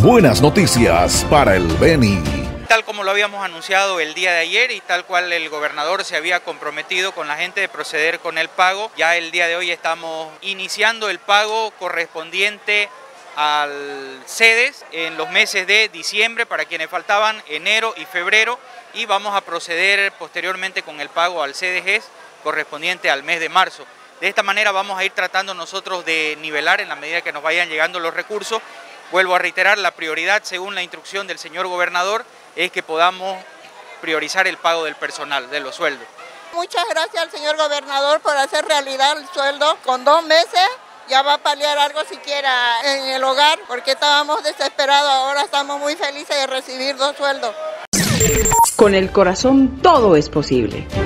buenas noticias para el Beni. Tal como lo habíamos anunciado el día de ayer y tal cual el gobernador se había comprometido con la gente de proceder con el pago, ya el día de hoy estamos iniciando el pago correspondiente al CEDES en los meses de diciembre para quienes faltaban enero y febrero, y vamos a proceder posteriormente con el pago al CDGs correspondiente al mes de marzo. De esta manera vamos a ir tratando nosotros de nivelar en la medida que nos vayan llegando los recursos. Vuelvo a reiterar, la prioridad según la instrucción del señor gobernador es que podamos priorizar el pago del personal, de los sueldos. Muchas gracias al señor gobernador por hacer realidad el sueldo. Con 2 meses ya va a paliar algo siquiera en el hogar, porque estábamos desesperados, ahora estamos muy felices de recibir 2 sueldos. Con el corazón todo es posible.